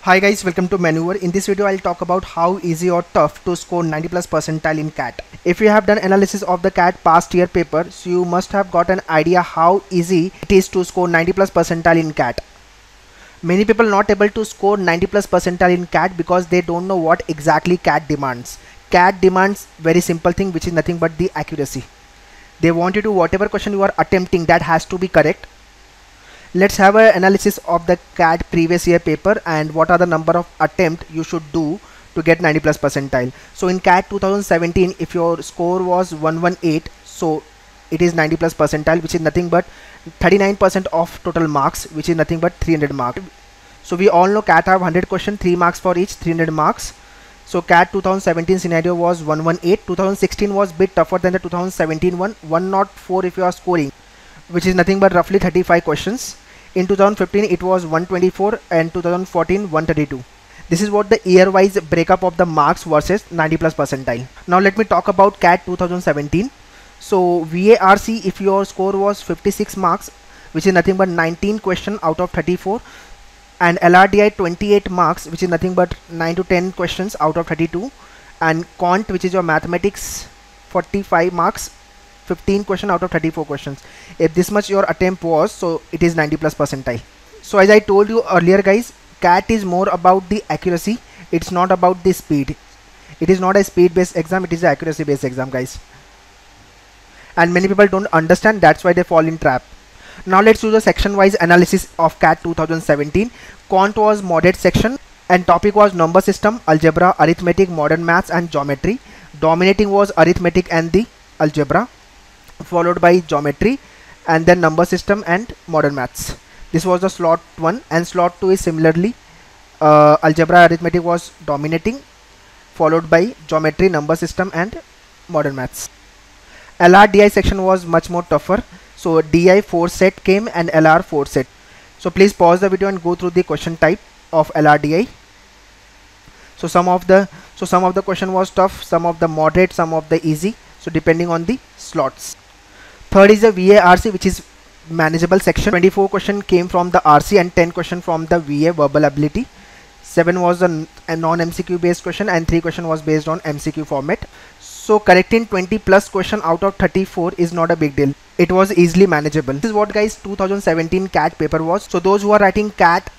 Hi guys, welcome to Maneuver. In this video I'll talk about how easy or tough to score 90 plus percentile in CAT. If you have done analysis of the CAT past year paper, so you must have got an idea how easy it is to score 90 plus percentile in CAT. Many people not able to score 90 plus percentile in CAT because they don't know what exactly CAT demands. CAT demands very simple thing, which is nothing but the accuracy. They want you to whatever question you are attempting, that has to be correct. Let's have an analysis of the CAT previous year paper and what are the number of attempt you should do to get 90 plus percentile. So in CAT 2017, if your score was 118, so it is 90 plus percentile, which is nothing but 39% of total marks, which is nothing but 300 marks. So we all know CAT have 100 questions, 3 marks for each, 300 marks. So CAT 2017 scenario was 118. 2016 was bit tougher than the 2017 one, 104 if you are scoring, which is nothing but roughly 35 questions. In 2015 it was 124 and 2014 132. This is what the year wise breakup of the marks versus 90 plus percentile. Now let me talk about CAT 2017. So VARC, if your score was 56 marks, which is nothing but 19 question out of 34, and LRDI 28 marks, which is nothing but 9 to 10 questions out of 32, and Quant, which is your mathematics, 45 marks, 15 question out of 34 questions. If this much your attempt was, so it is 90 plus percentile. So as I told you earlier guys, CAT is more about the accuracy, it's not about the speed. It is not a speed based exam, it is an accuracy based exam guys, and many people don't understand, that's why they fall in trap. Now let's do the section wise analysis of CAT 2017. Quant was moderate section and topic was number system, algebra, arithmetic, modern maths and geometry. Dominating was arithmetic and the algebra, followed by geometry and then number system and modern maths. This was the slot 1, and slot 2 is similarly algebra, arithmetic was dominating, followed by geometry, number system and modern maths. LRDI section was much more tougher, so DI 4 set came and LR 4 set. So please pause the video and go through the question type of LRDI. So some of the question was tough, some of the moderate, some of the easy, so depending on the slots. Third is the VARC, which is manageable section. 24 question came from the RC and 10 question from the VA, verbal ability. 7 was a non-MCQ based question and 3 question was based on MCQ format. So correcting 20 plus question out of 34 is not a big deal. It was easily manageable. This is what guys 2017 CAT paper was. So those who are writing CAT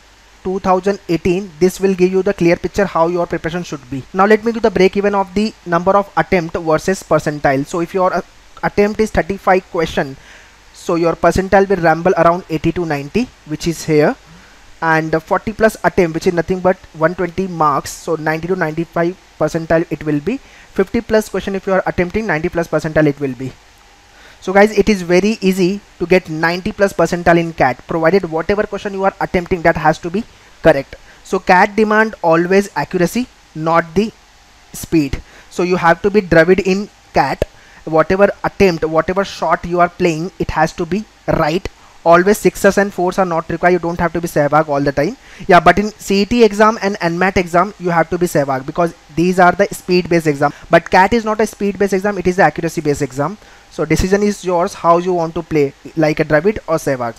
2018, this will give you the clear picture how your preparation should be. Now let me do the break even of the number of attempt versus percentile. So if your attempt is 35 question, so your percentile will ramble around 80 to 90, which is here, and 40 plus attempt, which is nothing but 120 marks, so 90 to 95 percentile it will be. 50 plus question if you are attempting, 90 plus percentile it will be. So guys, it is very easy to get 90 plus percentile in CAT, provided whatever question you are attempting, that has to be correct. So CAT demand always accuracy, not the speed. So you have to be dravid in CAT. Whatever attempt, whatever shot you are playing, it has to be right. Always 6s and 4s are not required. You don't have to be Sehwag all the time. Yeah, but in CET exam and NMAT exam you have to be Sehwag, because these are the speed based exam. But CAT is not a speed based exam, it is the accuracy based exam. So decision is yours how you want to play, like a Dravid or Sehwag.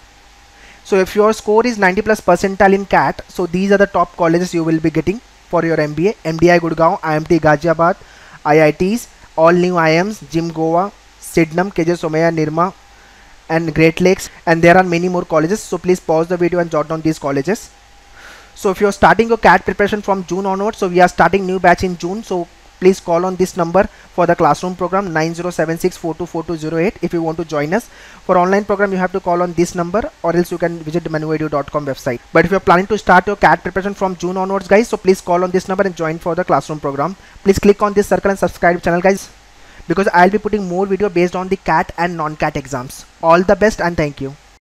So if your score is 90 plus percentile in CAT, so these are the top colleges you will be getting for your MBA. MDI Gurgaon, IMT Ghaziabad, IITs, all new IIMs, Jim Goa, Sydenham, KJ Somaiya, Nirma and Great Lakes, and there are many more colleges. So please pause the video and jot down these colleges. So if you're starting your CAT preparation from June onwards, so we are starting new batch in June, so please call on this number for the classroom program 9076424208 if you want to join us. For online program you have to call on this number, or else you can visit maneuveredu.com website. But if you're planning to start your CAT preparation from June onwards guys, so please call on this number and join for the classroom program. Please click on this circle and subscribe channel guys, because I'll be putting more video based on the CAT and non-CAT exams. All the best and thank you.